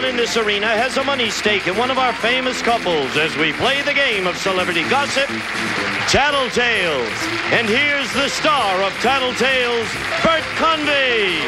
in this arena has a money stake in one of our famous couples as we play the game of celebrity gossip, Tattletales. And here's the star of Tattletales, Bert Convey.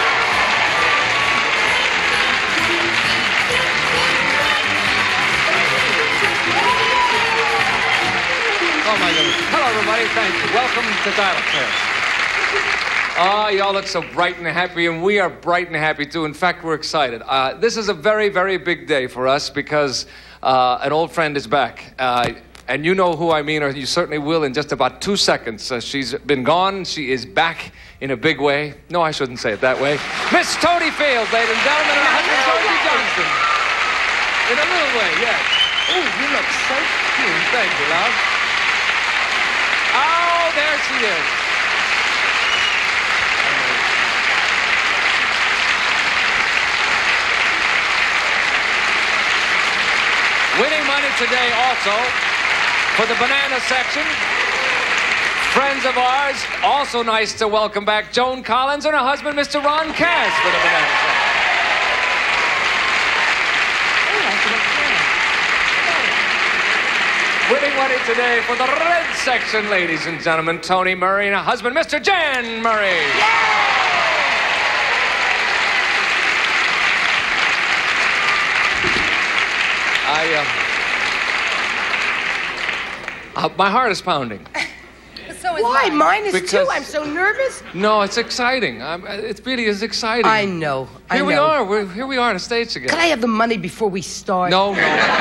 Oh, my goodness. Hello, everybody. Thank you. Welcome to Tattletales. Oh, y'all look so bright and happy, and we are bright and happy, too. In fact, we're excited. This is a very, very big day for us because an old friend is back. And you know who I mean, or you certainly will in just about 2 seconds. She's been gone. She is back in a big way. No, I shouldn't say it that way. Miss Totie Fields, ladies and gentlemen, and her husband, Joan Johnson. In a little way, yes. Oh, you look so cute. Thank you, love. Oh, there she is. Winning money today also for the banana section. Friends of ours, also nice to welcome back Joan Collins and her husband, Mr. Ron Cass, for the banana section. Winning money today for the red section, ladies and gentlemen, Tony Murray and her husband, Mr. Jan Murray. My heart is pounding. So is Why? Mine is because... too. I'm so nervous. No, it's exciting. It really is exciting. I know. Here we are. Here we are on the stage again. Can I have the money before we start? No.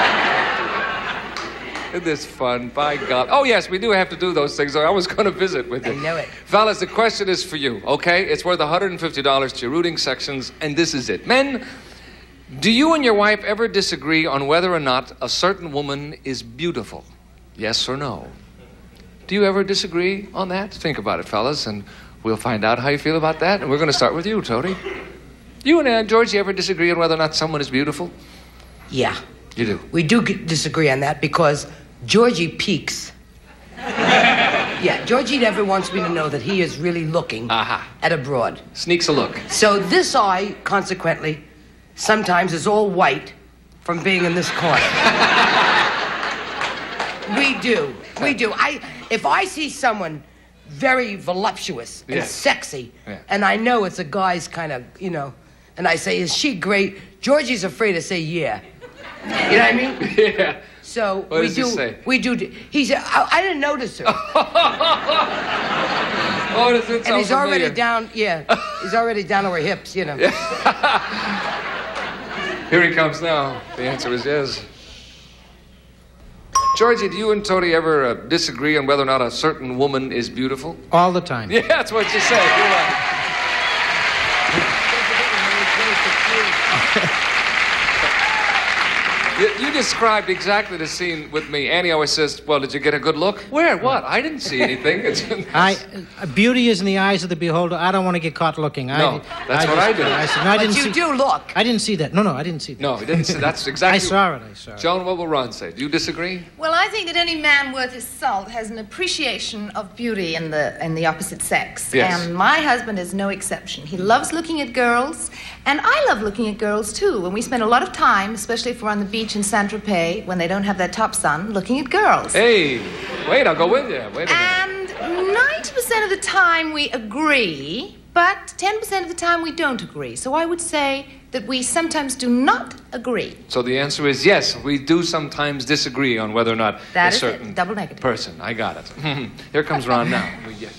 Isn't this fun? By God. Oh, yes, we do have to do those things. I was going to visit with you. I know it. Fellas, the question is for you, okay? It's worth $150 to your rooting sections, and this is it. Men, do you and your wife ever disagree on whether or not a certain woman is beautiful? Yes or no? Do you ever disagree on that? Think about it, fellas, and we'll find out how you feel about that. And we're going to start with you, Totie. You and George, you ever disagree on whether or not someone is beautiful? Yeah. You do? We do disagree on that because Georgie peeks. Yeah, Georgie never wants me to know that he is really looking at a broad. Sneaks a look. So this eye, consequently, sometimes is all white from being in this corner. We do. If I see someone very voluptuous and sexy, and I know it's a guy's kind of, and I say, is she great? Georgie's afraid to say yeah. You know what I mean? Yeah. So what does he say? We do. He said, I didn't notice her. Oh, does it sound and he's familiar? already down, he's already down to her hips, Here he comes now. The answer is yes. Georgie, do you and Totie ever disagree on whether or not a certain woman is beautiful? All the time. Yeah, that's what you say. You're right. You described exactly the scene with me. Annie always says, well, did you get a good look? Where? What? I didn't see anything. Beauty is in the eyes of the beholder. I don't want to get caught looking. No, that's what I do. But you do look. I didn't see that. No, I didn't see that. No, he didn't see. That's exactly. I saw it. Joan, what will Ron say? Do you disagree? Well, I think that any man worth his salt has an appreciation of beauty in the opposite sex. Yes. And my husband is no exception. He loves looking at girls, and I love looking at girls, too. And we spend a lot of time, especially if we're on the beach in Saint-Tropez, when they don't have their top sun, looking at girls. Hey, wait, I'll go with you. Wait a And minute. 90% of the time we agree, but 10% of the time we don't agree. So I would say that we sometimes do not agree. So the answer is yes, we do sometimes disagree on whether or not that a is certain it. Double negative. person. I got it. Here comes Ron now.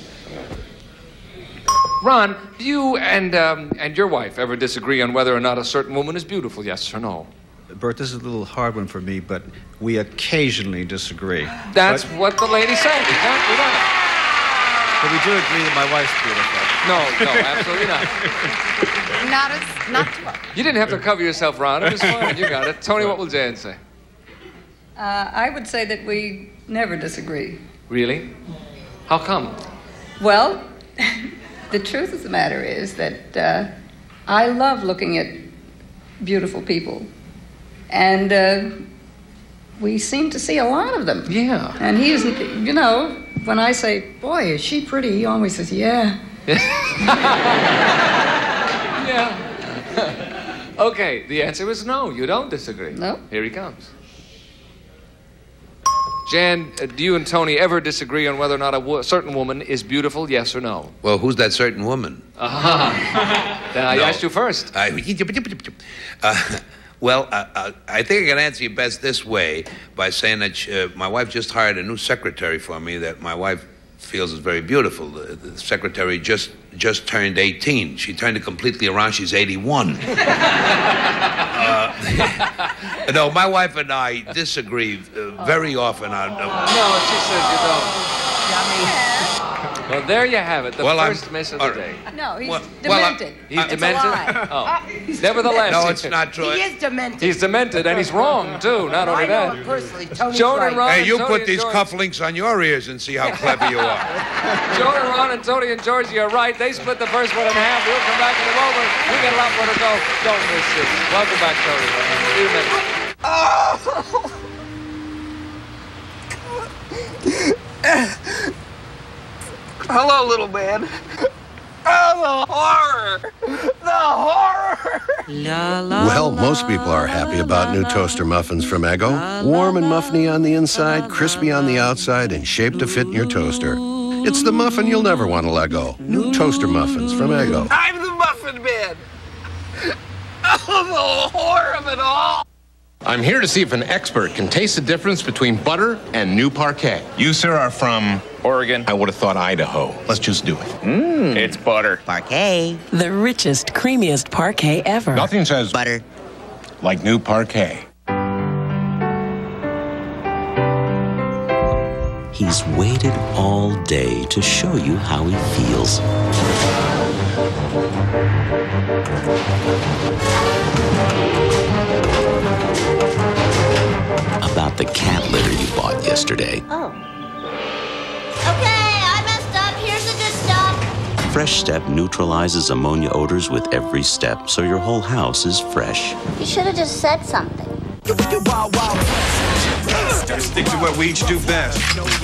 Ron, do you and your wife ever disagree on whether or not a certain woman is beautiful? Yes or no? Bert, this is a little hard one for me, but we occasionally disagree. That's what the lady said. Exactly right. But we do agree that my wife's beautiful. No, absolutely not. Not to us. You didn't have to cover yourself, Ron. It was fine. You got it. Tony, what will Jan say? I would say that we never disagree. Really? How come? Well, the truth of the matter is that I love looking at beautiful people. And we seem to see a lot of them. Yeah. And he isn't, when I say, boy, is she pretty, he always says, yeah. Yeah. Okay, the answer is no. You don't disagree. No. Here he comes. Jan, do you and Tony ever disagree on whether or not a certain woman is beautiful, yes or no? Well, who's that certain woman? Then I asked you first. I think I can answer you best this way by saying that my wife just hired a new secretary for me that my wife feels is very beautiful. The secretary just turned 18. She turned it completely around. She's 81. No, my wife and I disagree very often on... No, she says you don't. Well, there you have it. The first miss of the day. No, he's demented. He's It's demented? a lie. Oh. Nevertheless. No, it's not true. He is demented. He's demented, and he's wrong, too. Not only I know that. him personally. Tony's Joan right. and Ron Hey, you and put Tony these and cufflinks on your ears and see how clever you are. Joan and Ron and Tony and Georgie are right. They split the first one in half. We'll come back in a moment. We got a lot more to go. Don't miss this. Welcome back, Tony. See you in a minute. Hello, little man. Oh, the horror! The horror! Well, most people are happy about new toaster muffins from Eggo. Warm and muffiny on the inside, crispy on the outside, and shaped to fit in your toaster. It's the muffin you'll never want to let go. New toaster muffins from Eggo. I'm the muffin man. Oh, the horror of it all! I'm here to see if an expert can taste the difference between butter and new parquet. You, sir, are from... Oregon. I would have thought Idaho. Let's just do it. It's butter. Parquet. The richest, creamiest parquet ever. Nothing says... butter. Like new parquet. He's waited all day to show you how he feels. About the cat litter you bought yesterday. Oh. Okay, I messed up. Here's the good stuff. Fresh Step neutralizes ammonia odors with every step, so your whole house is fresh. You should have just said something. Stick to what we each do best.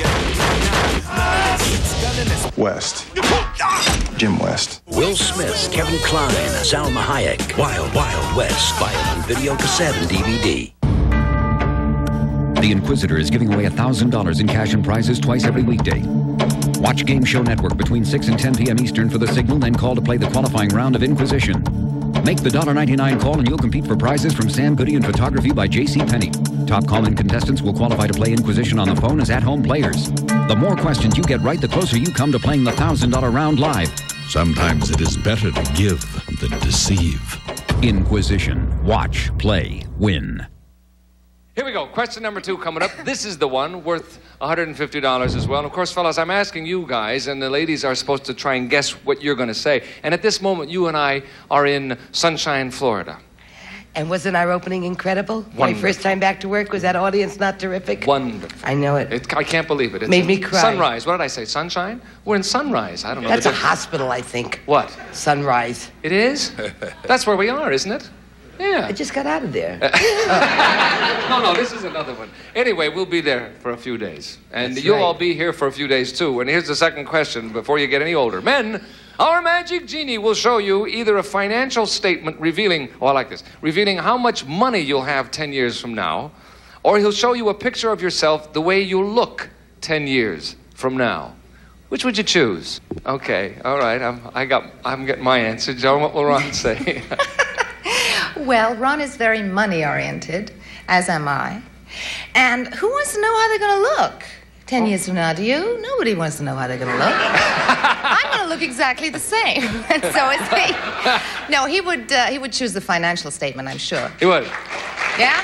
West. Jim West. Will Smith, Kevin Kline, Salma Hayek. Wild Wild West. Buy it on video cassette and DVD. The Inquisitor is giving away $1,000 in cash and prizes twice every weekday. Watch Game Show Network between 6 and 10 p.m. Eastern for the signal, then call to play the qualifying round of Inquisition. Make the $1.99 call and you'll compete for prizes from Sam Goody and photography by J.C. Penney. Top call-in contestants will qualify to play Inquisition on the phone as at-home players. The more questions you get right, the closer you come to playing the $1,000 round live. Sometimes it is better to give than deceive. Inquisition. Watch, play, win. Here we go. Question number 2 coming up. This is the one worth $150 as well. And of course, fellas, I'm asking you guys, and the ladies are supposed to try and guess what you're going to say. And at this moment, you and I are in Sunshine, Florida. And wasn't our opening incredible? Wonderful. My first time back to work, was that audience not terrific? Wonderful. I know it. I can't believe it. It's made me cry. Sunrise. What did I say? Sunshine? We're in Sunrise. I don't know. That's a hospital, I think. What? Sunrise. It is? That's where we are, isn't it? Yeah. I just got out of there. No, this is another one. Anyway, we'll be there for a few days. And That's you'll right. all be here for a few days, too. And here's the second question before you get any older. Men, our magic genie will show you either a financial statement revealing, I like this, revealing how much money you'll have 10 years from now, or he'll show you a picture of yourself the way you look 10 years from now. Which would you choose? Okay, all right, I'm getting my answer. Joan, what will Ron say? Well, Ron is very money-oriented, as am I. And who wants to know how they're going to look 10 years from now? Do you? Nobody wants to know how they're going to look. I'm going to look exactly the same, and so is he. No, he would choose the financial statement, I'm sure. He would? Yeah?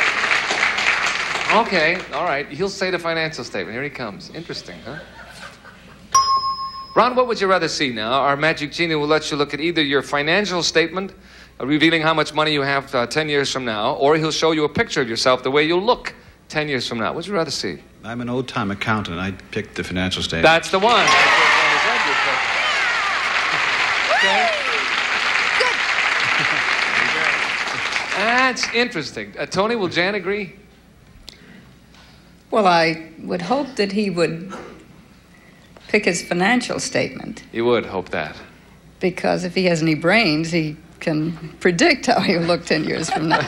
Okay, all right. He'll say the financial statement. Here he comes. Interesting, huh? Ron, what would you rather see now? Our magic genie will let you look at either your financial statement, revealing how much money you have 10 years from now, or he'll show you a picture of yourself the way you'll look 10 years from now. What would you rather see? I'm an old-time accountant. I'd pick the financial statement. That's the one. Okay. That's interesting. Tony, will Jan agree? Well, I would hope that he would pick his financial statement. You would hope that. Because if he has any brains, he can predict how you look 10 years from now.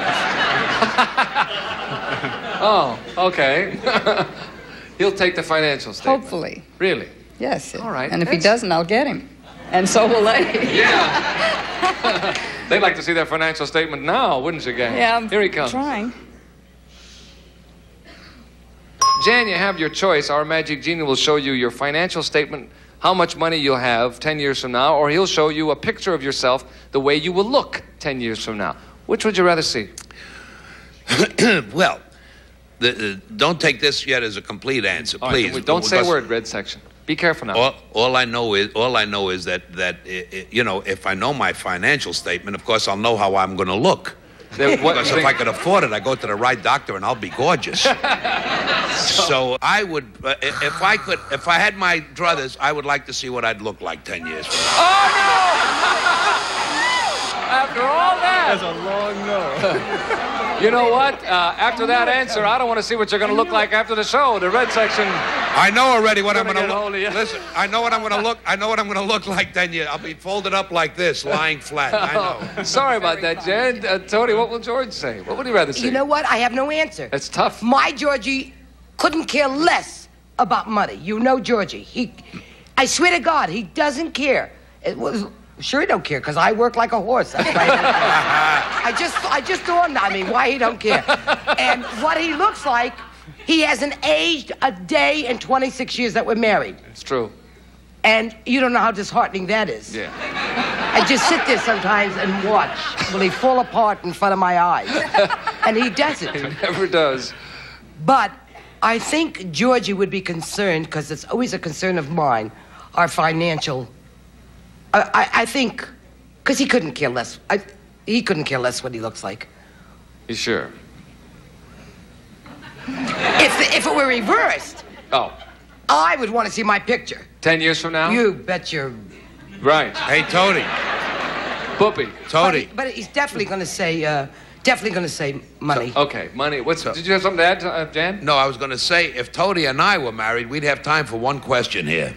Oh, okay. He'll take the financial statement. Hopefully. Really? Yes. All right. And if he doesn't, I'll get him. And so will they. Yeah. They'd like to see their financial statement now, wouldn't you, gang? Yeah, I'm Here he comes. trying. Jan, you have your choice. Our magic genie will show you your financial statement, how much money you'll have 10 years from now, or he'll show you a picture of yourself the way you will look 10 years from now. Which would you rather see? Well, don't take this yet as a complete answer, please. Right, don't say a word, red section. Be careful now. All I know is that you know, if I know my financial statement, of course I'll know how I'm going to look. Because if I could afford it, I go to the right doctor and I'll be gorgeous. So I would, if I had my druthers, I would like to see what I'd look like 10 years from now. Oh no! After all that, that's a long no. You know what? After that answer, I don't want to see what you're going to look like after the show. The red section. I know already what I'm going to look. You. Listen, I know what I'm going to look. I know what I'm going to look like 10 years. I'll be folded up like this, lying flat. I know. Sorry about that, Jan. Totie, what will George say? What would he rather say? You know what? I have no answer. That's tough. My Georgie couldn't care less about money. You know Georgie. I swear to God, he doesn't care. Sure he don't care, because I work like a horse. That's why I just dawned on me why he don't care. And what he looks like, he hasn't aged a day in 26 years that we're married. It's true. And you don't know how disheartening that is. Yeah. I just sit there sometimes and watch. Will he fall apart in front of my eyes? And he doesn't. He never does. But I think Georgie would be concerned, because it's always a concern of mine, our financial... I think, because he couldn't care less. He couldn't care less what he looks like. You sure? If it were reversed, I would want to see my picture. 10 years from now? You bet your... Right. Hey, Totie. Boopy. Totie. But he's definitely going to say, money. So, okay, money. Did you have something to add, Jan? No, I was going to say, if Totie and I were married, we'd have time for one question here.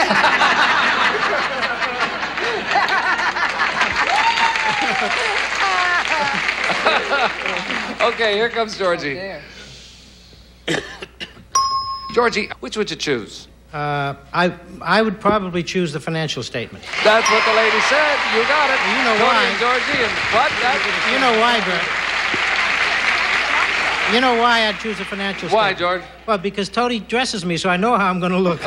Okay, here comes Georgie. Georgie, which would you choose? I would probably choose the financial statement. That's what the lady said. You got it. You know Totie why? And Georgie and what? You know why, Bert? You know why I'd choose a financial statement? Why, George? Well, because Totie dresses me, so I know how I'm going to look.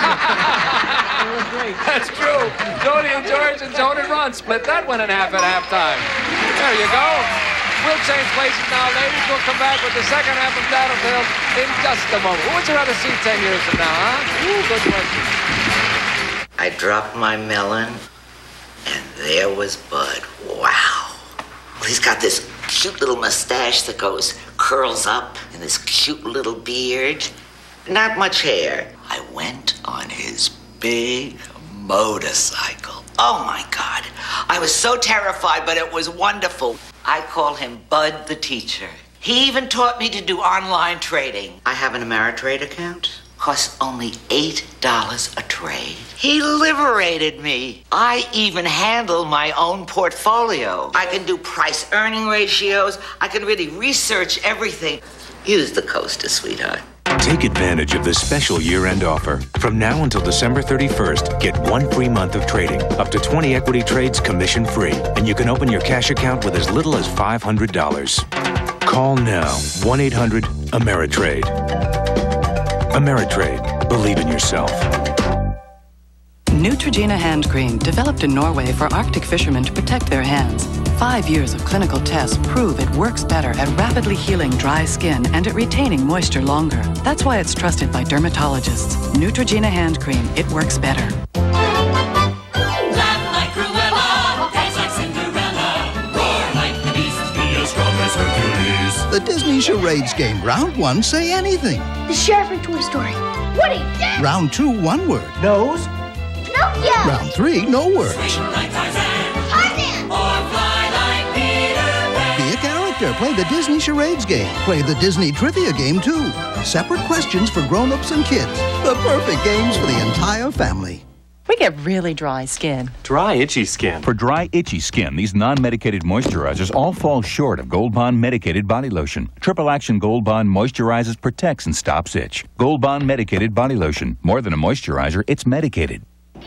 That's true. Totie and George and Joan and Ron split that one in half at halftime. There you go. We'll change places now, ladies. We'll come back with the second half of Tattletales in just a moment. Who would you rather see 10 years from now, huh? Ooh, good question. I dropped my melon, and there was Bud. Wow. Well, he's got this cute little mustache that curls up, and this cute little beard. Not much hair. I went on his big motorcycle. Oh, my God. I was so terrified, but it was wonderful. I call him Bud the teacher. He even taught me to do online trading. I have an Ameritrade account. Costs only $8 a trade. He liberated me. I even handle my own portfolio. I can do price-earning ratios. I can really research everything. Use the coaster, sweetheart. Take advantage of this special year-end offer. From now until December 31st, get 1 free month of trading, up to 20 equity trades commission-free, and you can open your cash account with as little as $500. Call now, 1-800-AMERITRADE. Ameritrade. Believe in yourself. Neutrogena hand cream, developed in Norway for Arctic fishermen to protect their hands. 5 years of clinical tests prove it works better at rapidly healing dry skin and at retaining moisture longer. That's why it's trusted by dermatologists. Neutrogena hand cream, it works better. Laugh like Cruella, dance like Cinderella, roar like the beast, be as strong as Hercules. The Disney Charades game. Round 1, say anything. The sheriff in Toy Story. Woody! Round 2, 1 word. Nose. Pinocchio! Round 3, no words. Swing like Tarzan, or fly like Peter Pan. Be a character. Play the Disney Charades game. Play the Disney Trivia game, too. Separate questions for grown-ups and kids. The perfect games for the entire family. We get really dry skin. Dry, itchy skin. For dry, itchy skin, these non-medicated moisturizers all fall short of Gold Bond medicated body lotion. Triple Action Gold Bond moisturizes, protects, and stops itch. Gold Bond medicated body lotion. More than a moisturizer, it's medicated.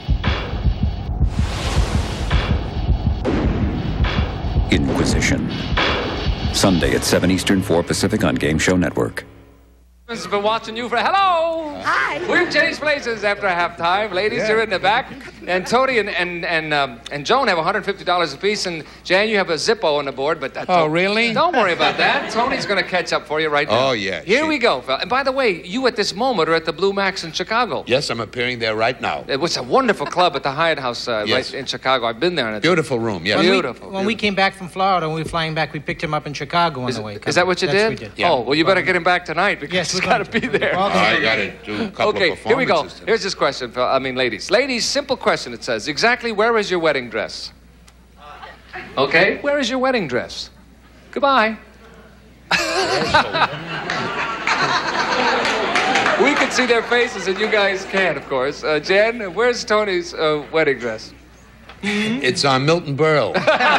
Inquisition. Sunday at 7 Eastern, 4 Pacific on Game Show Network. Has been watching you for hello. Hi. We've changed places after halftime. Ladies, you're in the back, and Totie and Joan have $150 apiece, and Jan, you have a Zippo on the board. But really? Don't worry about that. Tony's going to catch up for you right now. Oh yeah. Here we go. And by the way, you at this moment are at the Blue Max in Chicago. Yes, I'm appearing there right now. It was a wonderful club at the Hyatt House Yes. right in Chicago. I've been there. And Beautiful room. Yes. When we came back from Florida, when we were flying back, we picked him up in Chicago on the way. Is that what you did? We did. Oh, well, you better get him back tonight because Yes, he's we're got to going be there. I got to do a couple of Okay, performances. here we go. tonight. Here's this question, ladies. Ladies, simple question. It says, exactly where is your wedding dress? Okay, where is your wedding dress? Goodbye. We can see their faces, and you guys can't, of course. Jan, where's Tony's wedding dress? It's on Milton Berle.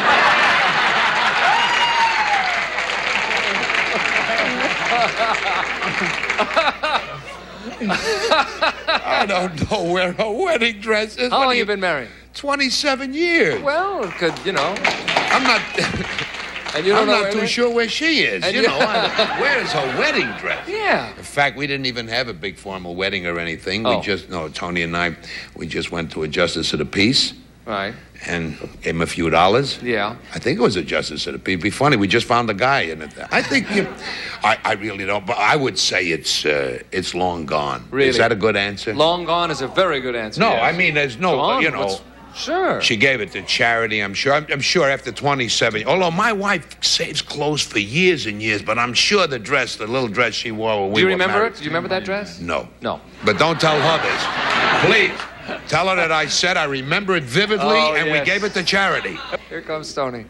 I don't know where her wedding dress is. How long have you been married? 27 years. Well, could you know? I'm not. And you don't I'm know not too sure where she is. And You know, where is her wedding dress? Yeah. In fact, we didn't even have a big formal wedding or anything. Oh. We just, Tony and I, we just went to a justice of the peace. Right. And gave him a few dollars. Yeah. I think it was a justice of the peace. It'd be funny. We just found a guy in it. I think I really don't. But I would say it's long gone. Really? Is that a good answer? Long gone is a very good answer. No, yes. I mean there's no. Go on, You know. what's- Sure. She gave it to charity, I'm sure. I'm sure after 27, although my wife saves clothes for years and years, but I'm sure the little dress she wore when Do we you were remember married. it? Do you remember that dress? No. No. But don't tell her this. Please. Tell her that I said I remember it vividly and we yes. gave it to charity. Here comes Tony.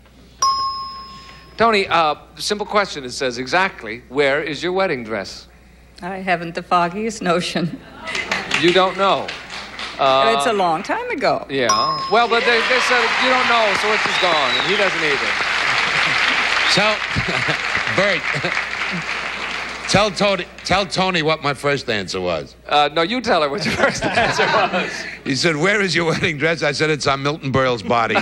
Tony, simple question. It says, exactly where is your wedding dress? I haven't the foggiest notion. You don't know. It's a long time ago. Yeah. Well, but they said you don't know, so it's just gone, and he doesn't either. Bert, tell Tony what my first answer was. No, you tell her what your first answer was. He said, "Where is your wedding dress?" I said, "It's on Milton Berle's body."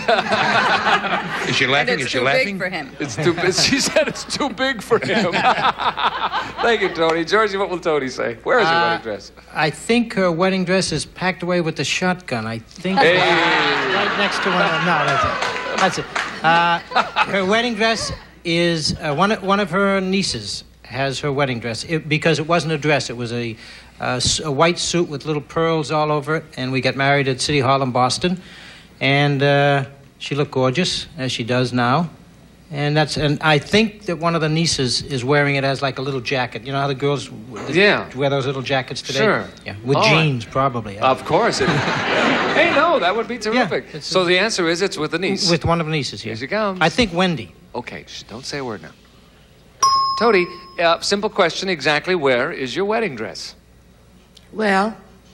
Is she laughing? And it's Is she too laughing? big for him. It's too. She said it's too big for him. Thank you, Tony. Georgie, what will Tony say? Where is your wedding dress? I think her wedding dress is packed away with the shotgun. I think Hey. right next to one. No, that's it. Her wedding dress is one of her nieces has her wedding dress because it wasn't a dress. It was a white suit with little pearls all over it, and we got married at City Hall in Boston, and she looked gorgeous as she does now. And I think that one of the nieces is wearing it as like a little jacket. You know how the girls wear those little jackets today? Sure. Yeah, with jeans, probably. Of course. Hey, no, that would be terrific. Yeah, so the answer is it's with the niece. With one of the nieces, yeah. Here she comes. I think Wendy. Okay, don't say a word now. Totie, simple question. Exactly where is your wedding dress? Well,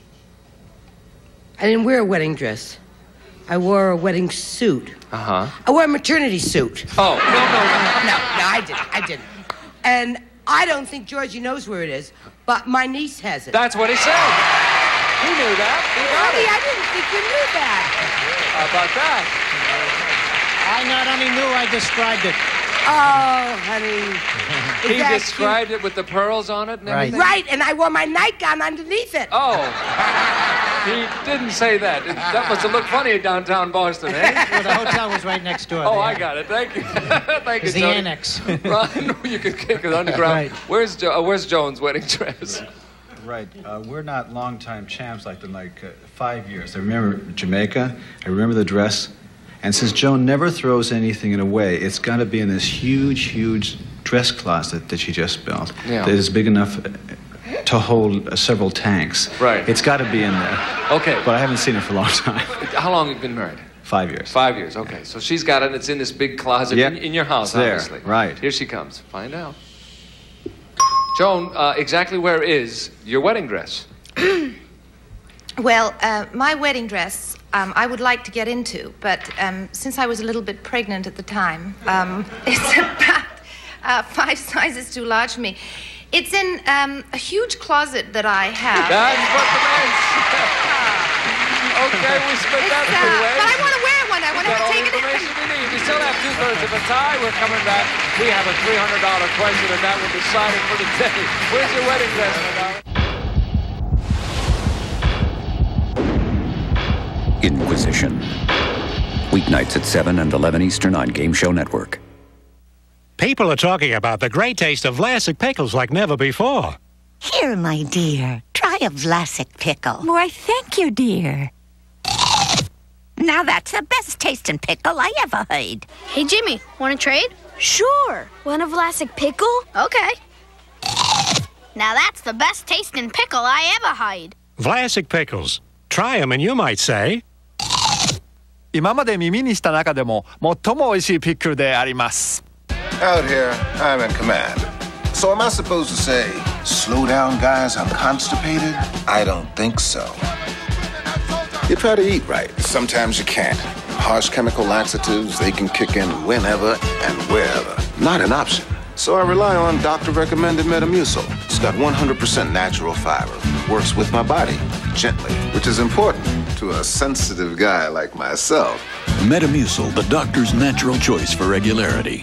I didn't wear a wedding dress. I wore a wedding suit. Uh-huh. I wore a maternity suit. Oh, no, I didn't. And I don't think Georgie knows where it is, but my niece has it. That's what he said. He knew that. Honey, I didn't think you knew that. How about that? I not only knew, I described it. Oh, honey. He described it with the pearls on it and everything? Right, and I wore my nightgown underneath it. Oh. He didn't say that. That must have looked funny in downtown Boston, eh? Well, the hotel was right next door. Oh, I got it. Thank you. Thank you, It's the Tony. annex. Ron, you can kick it underground. Right. Where's Joan's wedding dress? Right. We're not longtime champs like 5 years. I remember Jamaica. I remember the dress. And since Joan never throws anything away, it's got to be in this huge, huge dress closet that she just built. Yeah. That is big enough to hold several tanks. Right. It's got to be in there. Okay. But I haven't seen it for a long time. How long have you been married? 5 years. 5 years, okay. So she's got it, and it's in this big closet Yep. in your house, It's there, obviously. right. Here she comes. Find out. Joan, exactly where is your wedding dress? Well, my wedding dress, I would like to get into, but since I was a little bit pregnant at the time, it's about 5 sizes too large for me. It's in a huge closet that I have. That's what the man said. Okay, we split that three ways. But I want to wear one. I want to take it. All the information you need. You still have 2/3 of a tie. We're coming back. We have a $300 question, and that will decide it for the day. Where's your wedding dress, my darling? Inquisition. Weeknights at 7 and 11 Eastern on Game Show Network. People are talking about the great taste of Vlasic pickles like never before. Here, my dear, try a Vlasic pickle. Why, thank you, dear. Now that's the best tasting pickle I ever heard. Hey, Jimmy, want to trade? Sure. Want a Vlasic pickle? Okay. Now that's the best tasting pickle I ever had. Vlasic pickles. Try them and you might say... 今まで耳にした中でも最も美味しいピックルであります。 Out here, I'm in command. So am I supposed to say, slow down, guys, I'm constipated? I don't think so. You try to eat right. Sometimes you can't. Harsh chemical laxatives, they can kick in whenever and wherever. Not an option. So I rely on doctor-recommended Metamucil. It's got 100% natural fiber. Works with my body, gently, which is important to a sensitive guy like myself. Metamucil, the doctor's natural choice for regularity.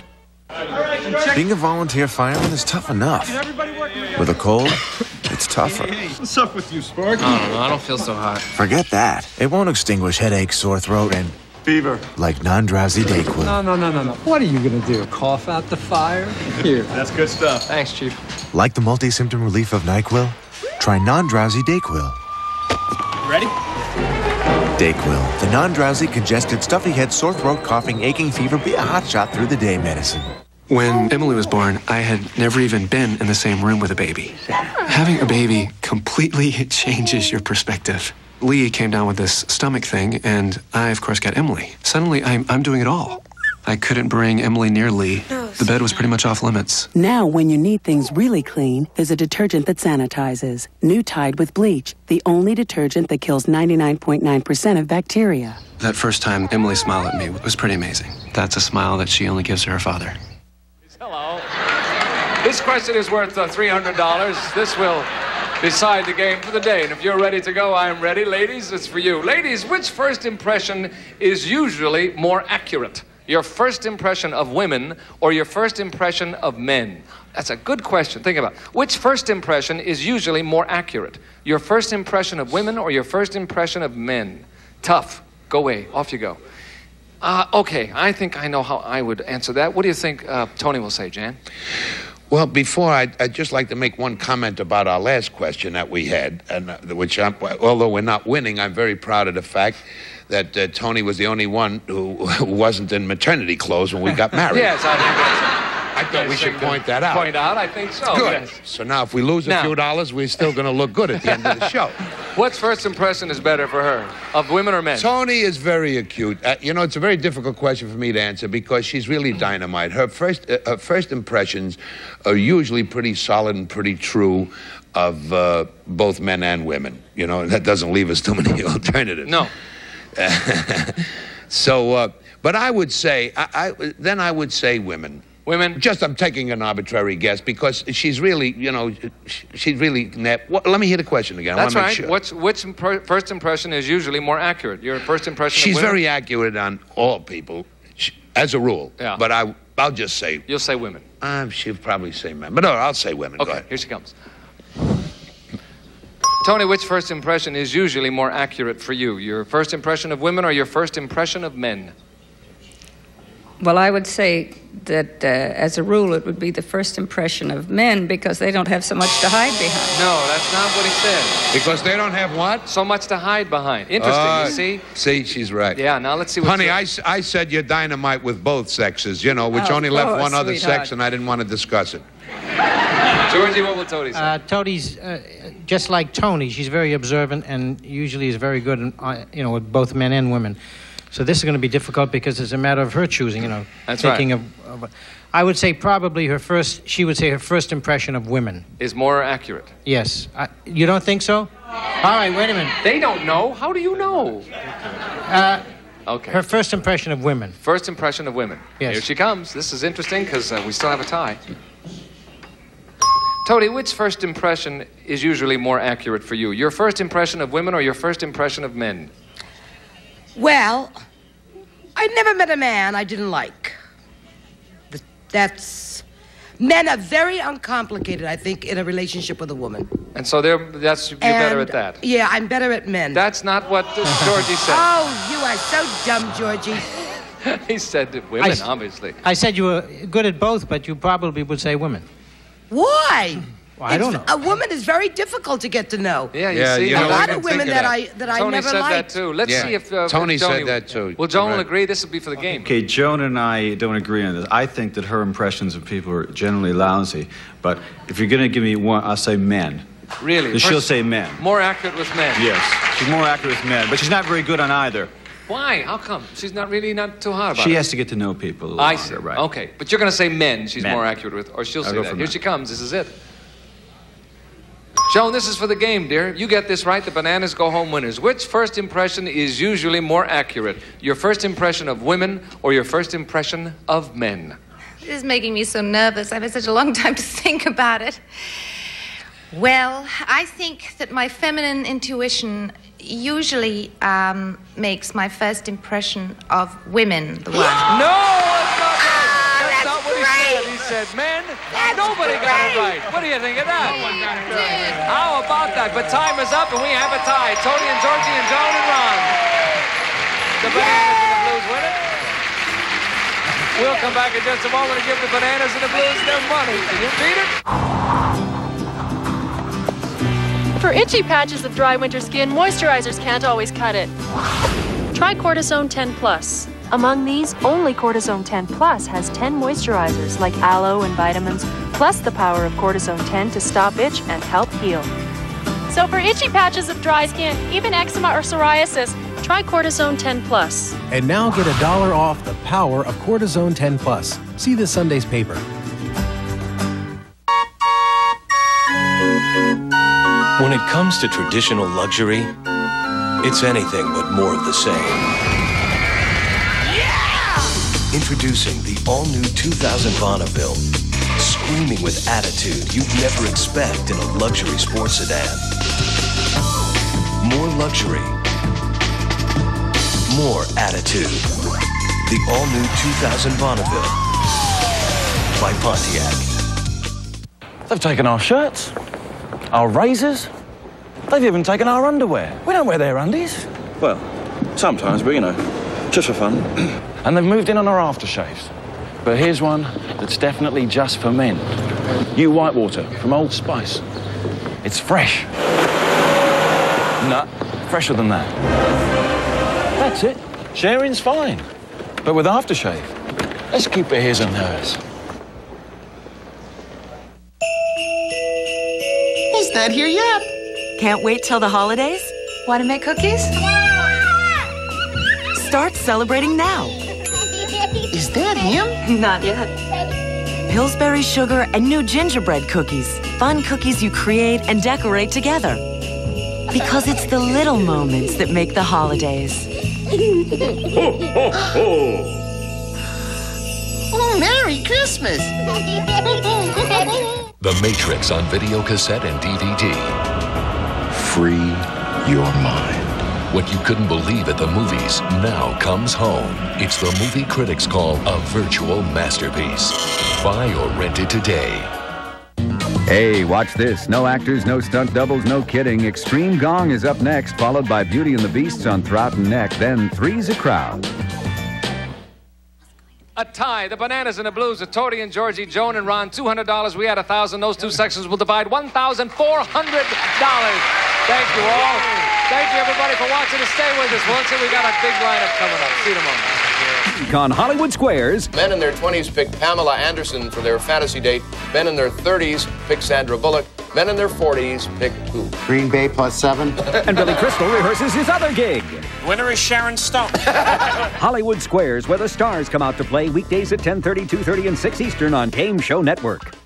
Being a volunteer fireman is tough enough. With a cold, it's tougher. What's up with you, Sparky? I don't know. I don't feel so hot. Forget that. It won't extinguish headache, sore throat, and... fever. Like non-drowsy Dayquil. No. What are you gonna do? Cough out the fire? Here. That's good stuff. Thanks, Chief. Like the multi-symptom relief of NyQuil? Try non-drowsy Dayquil. Ready? Dayquil, the non-drowsy, congested, stuffy head, sore throat, coughing, aching, fever, be a hot shot through the day medicine. When Emily was born, I had never even been in the same room with a baby. Having a baby completely changes your perspective. Lee came down with this stomach thing, and I, of course, got Emily. Suddenly, I'm doing it all. I couldn't bring Emily near Lee. The bed was pretty much off limits. Now, when you need things really clean, there's a detergent that sanitizes. New Tide with bleach, the only detergent that kills 99.9% of bacteria. That first time Emily smiled at me was pretty amazing. That's a smile that she only gives to her father. Hello. This question is worth $300. This will decide the game for the day. And if you're ready to go, I am ready. Ladies, it's for you. Ladies, which first impression is usually more accurate? Your first impression of women or your first impression of men? That's a good question. Think about it. Which first impression is usually more accurate? Your first impression of women or your first impression of men? Tough. Go away. Off you go. Okay, I think I know how I would answer that. What do you think Tony will say, Jan? Well, before, I'd just like to make one comment about our last question that we had, and which, although we're not winning, I'm very proud of the fact that Tony was the only one who wasn't in maternity clothes when we got married. Yes, I thought we should point that out. Point out, I think so. Good. Yes. So now, if we lose a few dollars, we're still going to look good at the end of the show. What's first impression is better for her, of women or men? Tony is very acute. You know, it's a very difficult question for me to answer because she's really dynamite. Her first impressions are usually pretty solid and pretty true of both men and women. You know, and that doesn't leave us too many alternatives. No. But I would say, then I would say women. Women? Just, I'm taking an arbitrary guess because she's really, you know, she's really... let me hear the question again. That's right. Sure. Which first impression is usually more accurate? Your first impression She's of women? very accurate on all people, as a rule. Yeah. But I'll just say... You'll say women. She'll probably say men. But no, I'll say women. Okay, Go ahead. Here she comes. Tony, which first impression is usually more accurate for you? Your first impression of women or your first impression of men? Well, I would say that, as a rule, it would be the first impression of men because they don't have so much to hide behind. No, that's not what he said. Because they don't have what? So much to hide behind. Interesting, you see? See, she's right. Yeah, now let's see what... Honey, I said you're dynamite with both sexes, you know, which only left one other sex, and I didn't want to discuss it. Georgie, what will Totie say? Totie's just like Tony. She's very observant and usually is very good, with both men and women. So this is going to be difficult because it's a matter of her choosing, That's thinking right. I would say probably she would say her first impression of women. Is more accurate. Yes. You don't think so? All right, wait a minute. They don't know. How do you know? Okay. Her first impression of women. First impression of women. Yes. Here she comes. This is interesting because we still have a tie. Totie, which first impression is usually more accurate for you? Your first impression of women or your first impression of men? Well, I never met a man I didn't like. Men are very uncomplicated, I think, in a relationship with a woman. And so you're better at that. Yeah, I'm better at men. That's not what Georgie said. Oh, you are so dumb, Georgie. He said that women, obviously. I said you were good at both, but you probably would say women. Why? Well, I don't know. A woman is very difficult to get to know. Yeah, you see, a lot of women that I Tony never said liked. that too. Let's see if Tony if said that too. Well, Joan will agree. This will be for the game. Okay, Joan and I don't agree on this. I think that her impressions of people are generally lousy. But if you're going to give me one, I'll say men. Really? She'll say men. More accurate with men. Yes, she's more accurate with men, but she's not very good on either. Why? How come? She's not too hot about it. She has to get to know people a little I longer, see. right? Okay, but you're going to say men. She's Men. more accurate with, or she'll I'll say go that. for Here men. she comes. This is it. Joan, this is for the game, dear. You get this right, the bananas go home winners. Which first impression is usually more accurate? Your first impression of women or your first impression of men? This is making me so nervous. I've had such a long time to think about it. Well, I think that my feminine intuition usually makes my first impression of women the one. No, that's not right. That's not what he said. He said men. Nobody got it right. What do you think of that? No one got it right. How about that? But time is up and we have a tie. Totie and Georgie and Joan and Ron. The bananas and the blues win it. We'll come back in just a moment and give the bananas and the blues their money. Can you beat it? For itchy patches of dry winter skin, moisturizers can't always cut it. Try Cortisone 10 Plus. Among these, only Cortisone 10 Plus has 10 moisturizers like aloe and vitamins, plus the power of Cortisone 10 to stop itch and help heal. So for itchy patches of dry skin, even eczema or psoriasis, try Cortisone 10 Plus. And now get $1 off the power of Cortisone 10 Plus. See this Sunday's paper. When it comes to traditional luxury, it's anything but more of the same. Introducing the all-new 2000 Bonneville. Screaming with attitude you'd never expect in a luxury sports sedan. More luxury. More attitude. The all-new 2000 Bonneville by Pontiac. They've taken our shirts, our razors. They've even taken our underwear. We don't wear their undies. Well, sometimes, but just for fun. And they've moved in on our aftershaves. But here's one that's definitely just for men. New Whitewater from Old Spice. It's fresh. No, fresher than that. That's it. Sharing's fine. But with aftershave, let's keep it his and hers. Is that here yet? Can't wait till the holidays? Want to make cookies? Start celebrating now. Is that him? Not yet. Pillsbury sugar and new gingerbread cookies. Fun cookies you create and decorate together. Because it's the little moments that make the holidays. Ho, ho, ho! Oh, Merry Christmas! The Matrix on video cassette and DVD. Free your mind. What you couldn't believe at the movies now comes home. It's the movie critics call a virtual masterpiece. Buy or rent it today. Hey, watch this. No actors, no stunt doubles, no kidding. Extreme Gong is up next, followed by Beauty and the Beasts on Throat and Neck, then Three's a Crowd. A tie. The bananas and the blues of Totie and Georgie, Joan and Ron. $200. We had $1,000. Those two sections will divide $1,400. Thank you all. Thank you, everybody, for watching and stay with us. Once we got a big lineup coming up. See you tomorrow. On Hollywood Squares. Men in their 20s pick Pamela Anderson for their fantasy date. Men in their 30s pick Sandra Bullock. Men in their 40s pick who? Green Bay +7. And Billy Crystal rehearses his other gig. Winner is Sharon Stone. Hollywood Squares, where the stars come out to play weekdays at 10:30, 2:30, and 6 Eastern on Game Show Network.